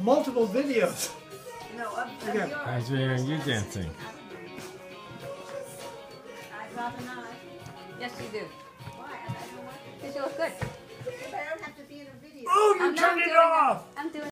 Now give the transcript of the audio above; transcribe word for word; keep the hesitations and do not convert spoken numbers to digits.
multiple videos. No, of, of Okay. yours. I was hearing you dancing. I'd rather not. Yes, you do. Why? I don't want to. Because you look good. But I don't have to be in a video. Oh, you I'm not turned it doing off! I'm doing